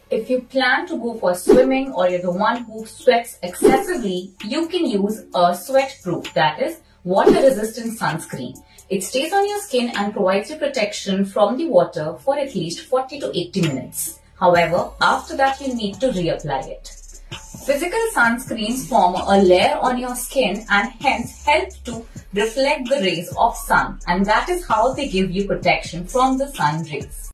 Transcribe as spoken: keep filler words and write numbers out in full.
If you plan to go for swimming or you're the one who sweats excessively, you can use a sweat-proof, that is, water-resistant sunscreen. It stays on your skin and provides you protection from the water for at least forty to eighty minutes. However, after that you need to reapply it. Physical sunscreens form a layer on your skin and hence help to reflect the rays of sun, and that is how they give you protection from the sun rays.